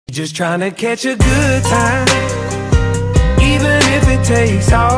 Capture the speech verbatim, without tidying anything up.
Just trying to catch a good time, even if it takes all